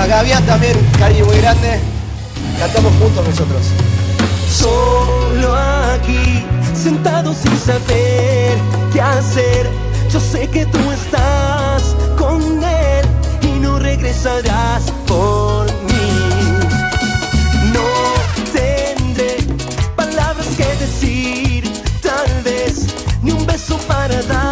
Para Gavián también, un cariño muy grande. Cantamos juntos nosotros. Solo aquí, sentado sin saber qué hacer. Yo sé que tú estás con él y no regresarás por mí. No tendré palabras que decir, tal vez ni un beso para dar.